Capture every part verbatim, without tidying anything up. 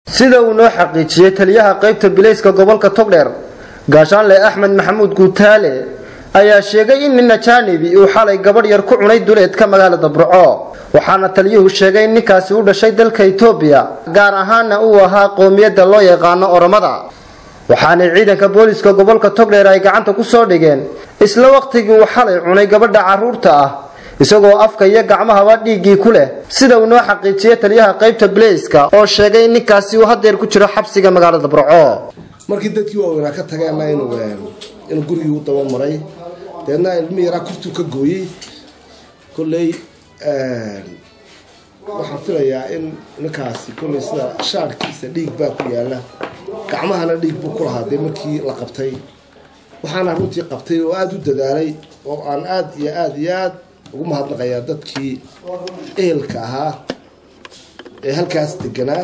sida uu noo xaqiijiyay taliyaha qaybta bilayska gobolka Togdheer gaashaanle Axmed Maxamuud Guutaale ayaa sheegay in nin ajaanibi uu xalay gabadh yar ku cunay duleedka magaalada Burco waxaana taliyuhu sheegay in ninkaasi uu dhashay dalka Itoobiya gaar ahaan uu ahaa qoomiyadda loo yaqaan Oromada waxaana ciidanka booliska gobolka Togdheer ay gacanta ku soo dhigeen isla waqtigii uu xalay cunay gabadha caruurta ah isagoo afka iyo gacmaha dhiigii ku leh sida uu noo xaqiijiyay taliyaha qaybta bilayska oo sheegay in ninkaasi uu hadeer ku jiro xabsiga magaalada Burco markii dadkii waa ka tagayna inuu inuu gurigii u daba maray deedna ilmi yara kurtu ka gooyay kulay ee waxaan filayaa in ninkaasi kulay sida shaarkiisa dhiig baa ku yaala gacmahana dhiig buu ku lahaa markii la qabtay waxaana runtii qabtay oo aad u dadaalay oo aan aad iyo aad iyo aad ugu mahadnaqayaa dadkii ehelka ahaa ee halkaas deganaa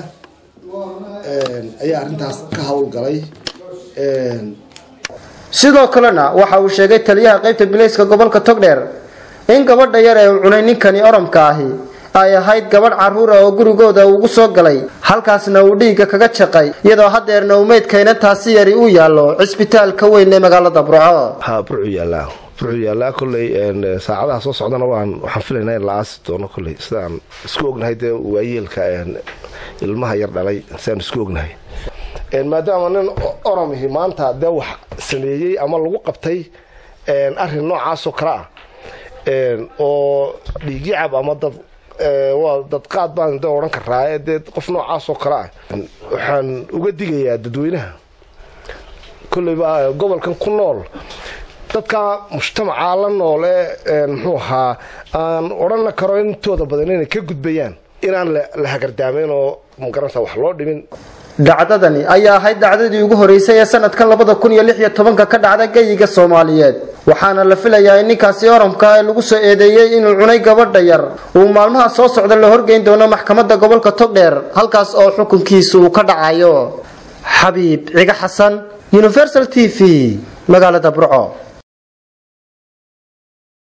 ee ayaa arintaas ka hawl galay ee sidoo kalena waxa uu sheegay taliyaha qaybta bilayska gobolka Togdheer in gabadha yar ee cunay ninkani Oromka ahi ay ahayd gabadh caruur ah oo gurigooda ugu soo galay halkaasna uu dhiiga kaga jaqay iyadoo hadeerna uu meedkayna taasi yari u yaalo cisbitaalka weyn ee magaalada Burco ha Burco yaala Burco yaala kulay ee saacadaha soo socdana waan waxaan filaynaa in la aas doono kulay sidaan isku ognahay waayeelka ilmaha yar dhalay sidaan isku ognahay een maadaama nin Oromihi maanta da wax sameeyay ama lagu qabtay een arrin noocaas oo kala een oo dhiigicab ama dad ee waa dad qaad baan da oran karaa ee qof noocaas oo kala waxaan uga digayaa dadweynaha kulliba gobolkan ku nool dadka mujtamaca la nool ee muxuu ahaa aan oran karo intooda badan inay ka gudbayaan inaan la hagardaameen oo magaranaysa wax loo dhimin dhacdadani ayaa ahayd dhacdadii ugu horeysay ee sanadkan laba kun iyo lix iyo toban ka dhacday gayiga Soomaaliyeed waxaana la filayaa in ninkaasi Oromka ay lagu soo eedeeyay inuu cunay gabadha yar uu maalmaha soo socda la horgeyn doono maxkamadda gobolka Togdheer halkaas oo xukunkiisu uu ka dhacayo Xabiib Ciga Xasan Universal T V magaalada Burco.